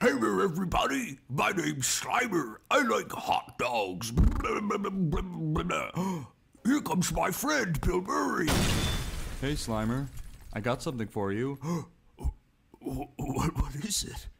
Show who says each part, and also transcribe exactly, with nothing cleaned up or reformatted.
Speaker 1: Hey there, everybody. My name's Slimer. I like hot dogs. Here comes my friend, Bill Murray.
Speaker 2: Hey, Slimer. I got something for you.
Speaker 1: What, what is it?